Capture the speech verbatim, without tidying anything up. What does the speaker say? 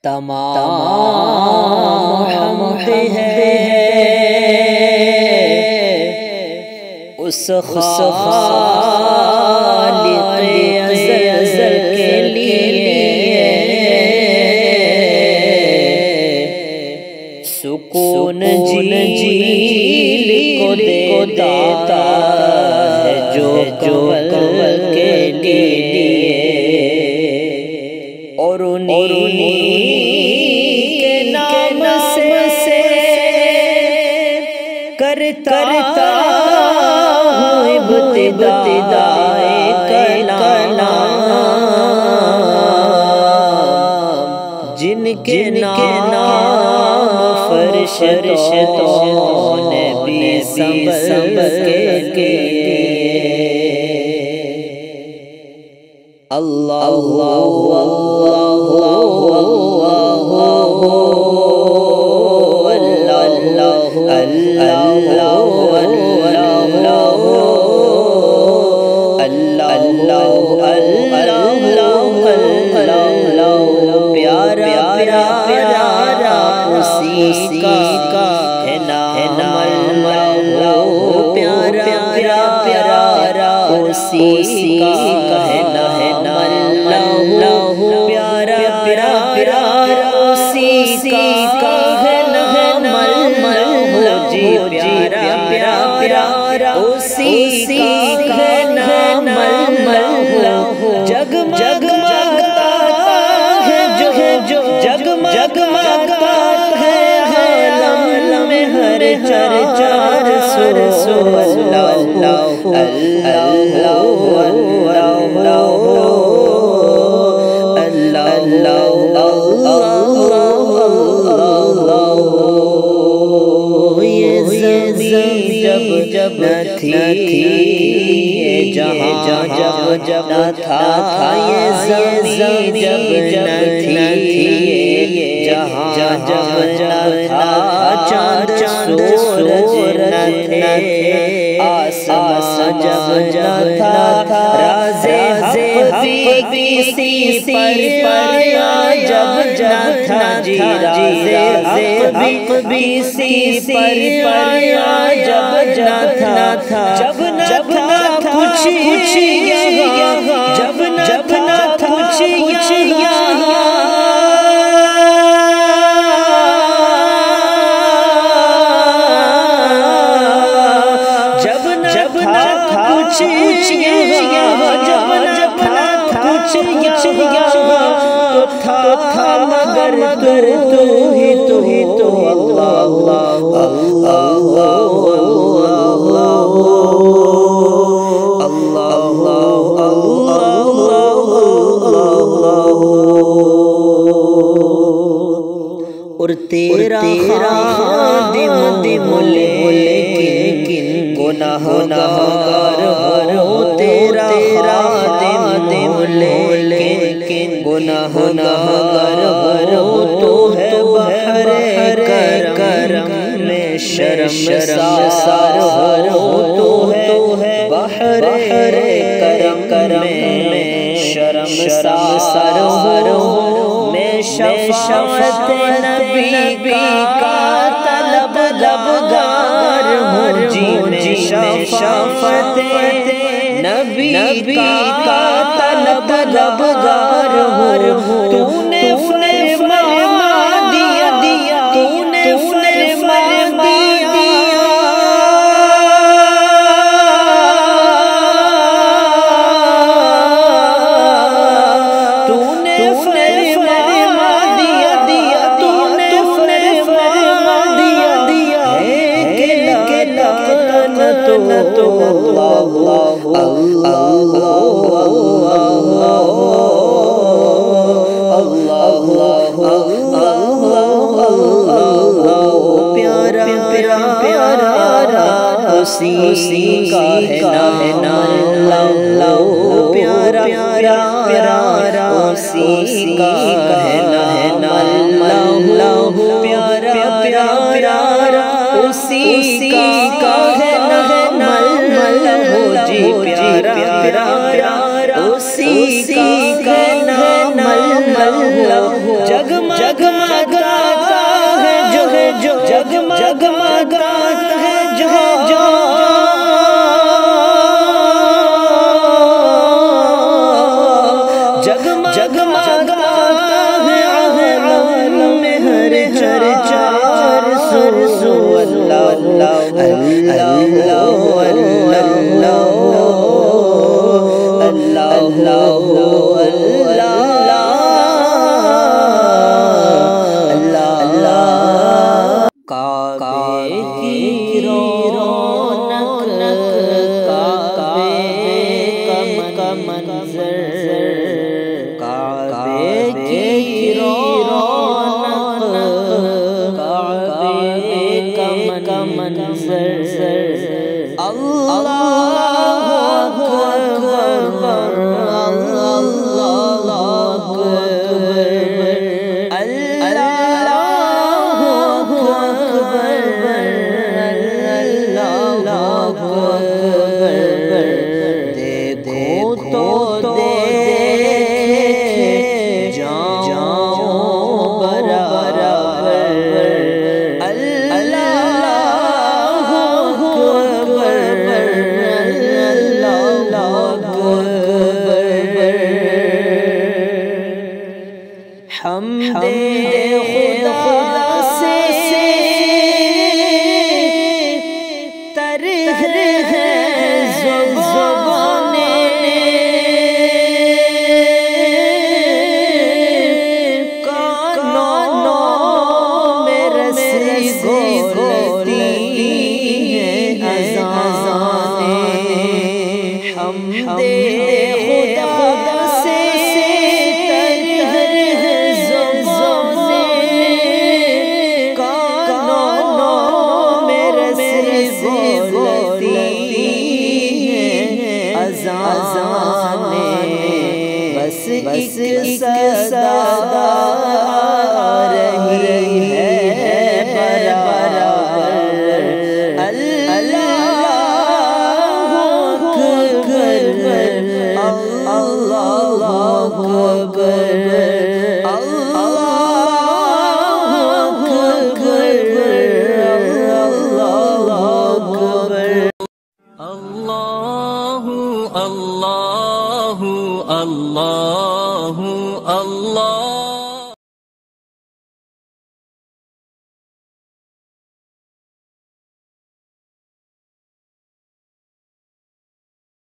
تمام حمد ہے اس خالق ازل کے لیے، سکون جیل کو دیتا ہے جو کول کے لیے، اور انہی کے نام سے کرتا ہوں ابتدائے کلام، جن کے نام فرشتوں نے بھی سنبھل کے اللہ اللہ اسی کا کہنا ہے اللہ پیارا پیارا، اسی کا کہنا ہے اللہ جی پیارا پیارا، اسی کا کہنا ہے اللہ، جگمگاتا ہے جو جگمگاتا ہے عالم میں ہر چار سر سو اللہ جب نہ تھی یہ جہاں، جب جب نہ تھا یہ زمین، جب نہ تھی یہ جہاں، جب نہ تھا چاند سورج نہ تھے، آسمان جب نہ تھا راز حق بھی کسی پر پایا، جب نہ تھا جی راز حق بھی کسی پر پایا، جب نہ تھا جب نہ تھا کچھ یہاں، جب نہ تھا کچھ یہاں، جب نہ تھا کچھ یہاں، جب نہ تھا کچھ یہاں، تو تھا مگر تو ہی تو ہی تو اللہ اور تیرا خادم لیکن گناہگار ہو، تیرا خادم لیکن گناہگار ہو، تو ہے بحر کرم میں شرمسار ہو، تو ہے بحر کرم میں شرمسار ہو، میں شفاعت نبی کا طلبگار ہوں جی، میں شفاعت نبی کا طلبگار ہوں، تو نے فرما دیا دیا، تو نے فرما دیا اسی کا ہے اللہ پیارا پیارا، اسی کا ہے اللہ پیارا پیارا، اسی کا ہے اللہ جی پیارا پیارا، اسی کا ہے اللہ، جگمگ جگمگاتا ہے عالم میں ہر چار سو اللہ اللہ اللہ کعبے کی رونق کعبے کا منظر کعبے کی رونق کعبے کا منظر اللہ اکبر اللہ اکبر حمد خدا سے تر ہے زبانیں کانوں میں رسی گولتی ہیں اذانیں حمد خدا سے بس ایک صدا آ رہی ہے برابر اللہ اکبر اللہ اکبر اللہ اللہ اللہ